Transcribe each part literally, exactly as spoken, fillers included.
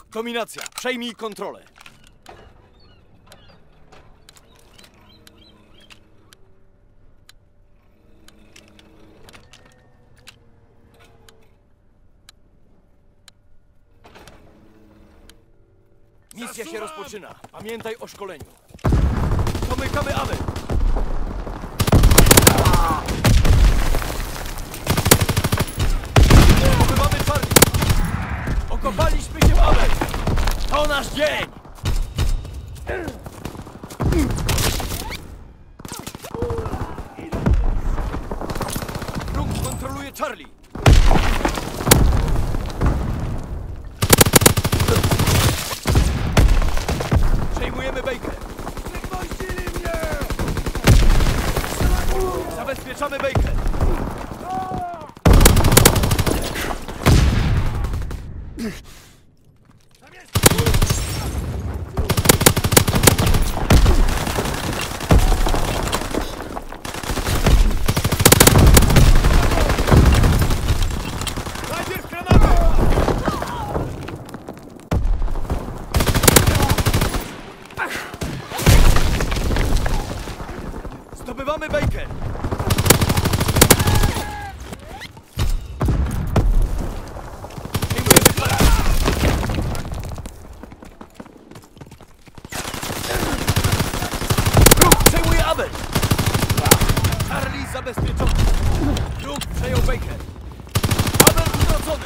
Dominacja, przejmij kontrolę. Misja się rozpoczyna. Pamiętaj o szkoleniu. Domykamy Abel. Zdobywamy Charlie. Okopaliśmy się w Abel. To nasz dzień. Wróg kontroluje Charlie. Przejmujemy Baker. Przegwoździli mnie! Zabezpieczamy Baker. Najpierw granaty! Zdobywamy Baker. Przejmujemy Charlie. Wróg przejmuje Abel. Charlie zabezpieczony. Wróg przejął Baker. Abel utracony.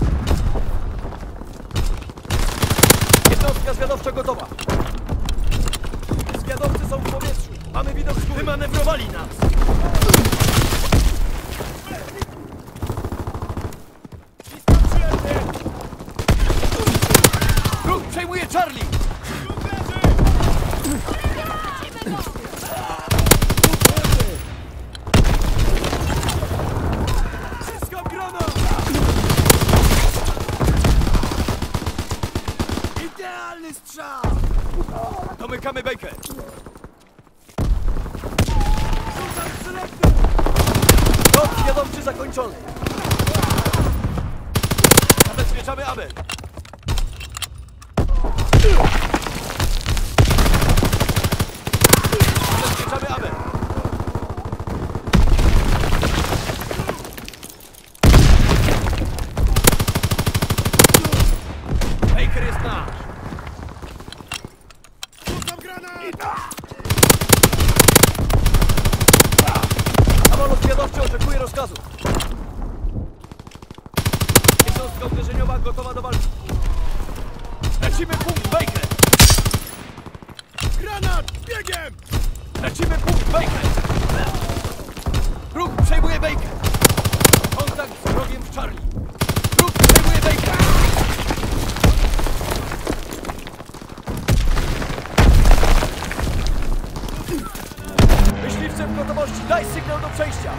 Jednostka zwiadowcza gotowa. Zwiadowcy są w powietrzu. Mamy widok z góry. Wymanewrowali nas. Wróg przejmuje Charlie. Wszystko granat! Idealny strzał! Domykamy Baker. Rzucam przylepny! Lot zwiadowczy zakończony. Zabezpieczamy Abel. Zabezpieczamy Abel. Baker jest nasz. Rzucam granat! Samolot zwiadowczy oczekuje rozkazu. Jednostka uderzeniowa gotowa do walki. Lecimy punkt Baker. Granat! Biegiem! Lecimy punkt Baker. Wróg przejmuje Baker. Kontakt z wrogiem w Charlie. Wróg przejmuje Baker. Myśliwce w gotowości. Daj sygnał do przejścia.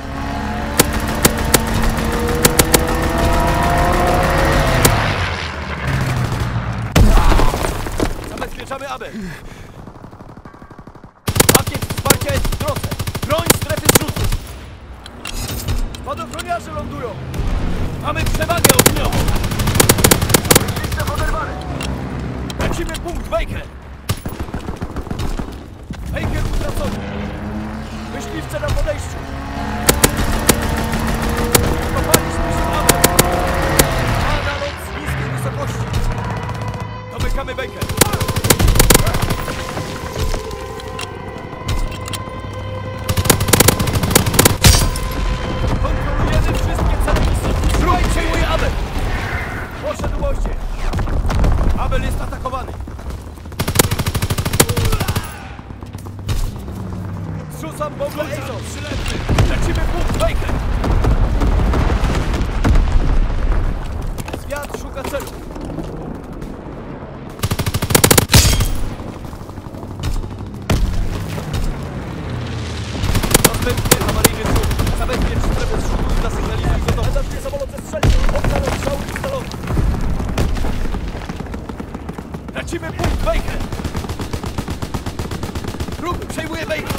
Zabezpieczamy Abel. Pakiet wsparcia jest w drodze. Broń strefy zrzutu. Spadochroniarze lądują. Mamy przewagę ogniową. Listę poderwany. Lecimy punkt Baker. Baker utracony. Myśliwce na podejściu. Kopaliśmy się w Abel. A na lot z niskiej wysokości. Domykamy Baker. Kontrolujemy wszystkie cele misji. Zrój przejmuje Abel. Poszedł moście. Abel jest atakowany. Zrzucam bombę Azov. Lecimy punkt Baker. Zwiat szuka celu. Następny awaryjny zrzut. Zabezpiecz strefę zrzutu i zasygnalizuj gotowy. Zacznie samolot zestrzelił. Oddalą strzał ustalony. Lecimy punkt Baker. Wróg przejmuje Baker.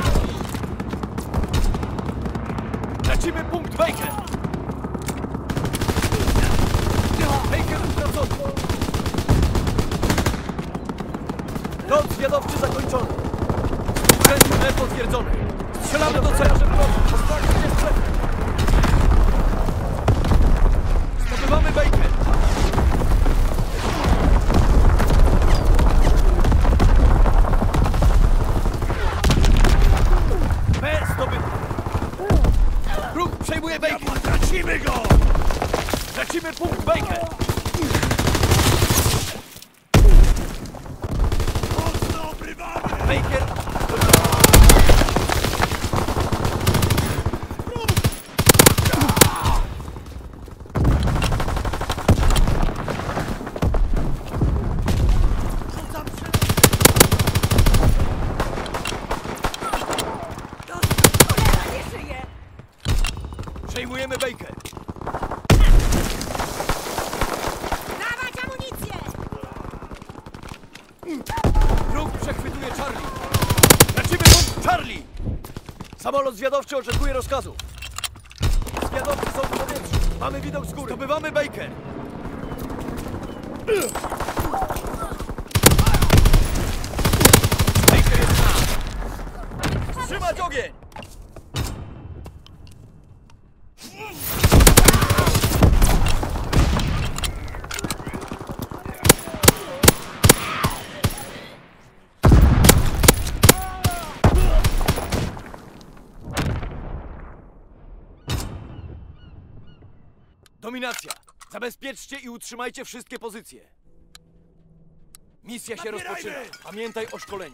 Lecimy punkt Baker. Baker utracony. Lot zwiadowczy zakończony. Urzędne potwierdzone. Strzelamy do celu. Ostrożnie strzelamy. Zdobywamy Baker. B zdobyty. Wróg przejmuje Baker. Tracimy go! Tracimy punkt Baker. Mocno obrywamy! Baker. Rzucam się! Nie żyje! Przejmujemy Baker. Dawać amunicję! Wróg przechwytuje Charlie. Tracimy punkt Charlie. Samolot zwiadowczy oczekuje rozkazu. Zwiadowcy są w powietrzu. Mamy widok z góry. Zdobywamy Baker. Baker jest nasz. Wstrzymać ogień! Dominacja! Zabezpieczcie i utrzymajcie wszystkie pozycje. Misja się Napierajmy! rozpoczyna. Pamiętaj o szkoleniu.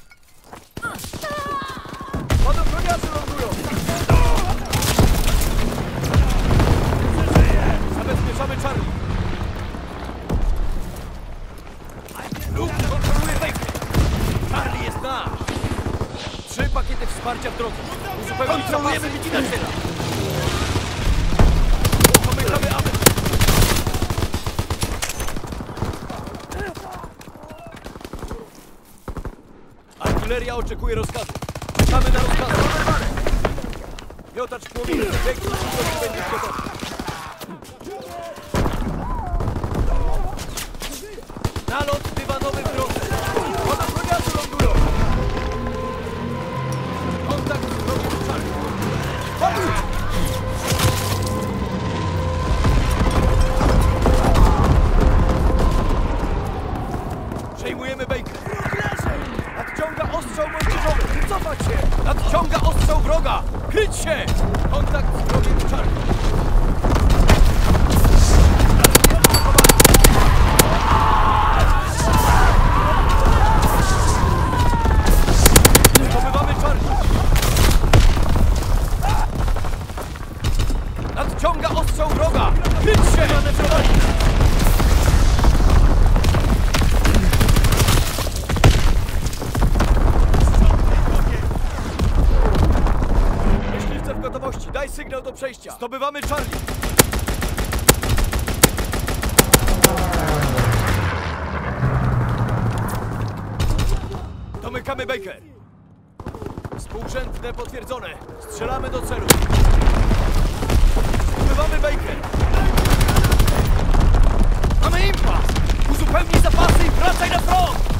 Spadochroniacy lądują! Zabezpieczamy Charlie. Luke kontroluje Baker. Charlie jest nasz. Trzy pakiety wsparcia w drodze. Uzupełnić kontrolujemy Wikinacera. Pomykamy aby. Artyleria oczekuje rozkazu. Czekamy na rozkazy. Miotacz płomieni. Biegnie, będzie gotowy. Nalot dywanowy w drodze. Spadochroniacy lądują. Kontakt z wrogiem Charlie. Chodźcie! Przejmujemy Baker. Nadciąga ostrzał moździerzowy. Cofać się! Nadciąga ostrzał wroga! Kryć się! Kontakt z wrogiem Charlie. Zdobywamy Charlie. Nadciąga ostrzał wroga! Kryć się! Manewrowanie! Myśliwce w gotowości. Daj sygnał do przejścia. Zdobywamy Charlie. Domykamy Baker. Współrzędne potwierdzone. Strzelamy do celu. Zdobywamy Baker. Mamy impas! Uzupełnij zapasy i wracaj na front!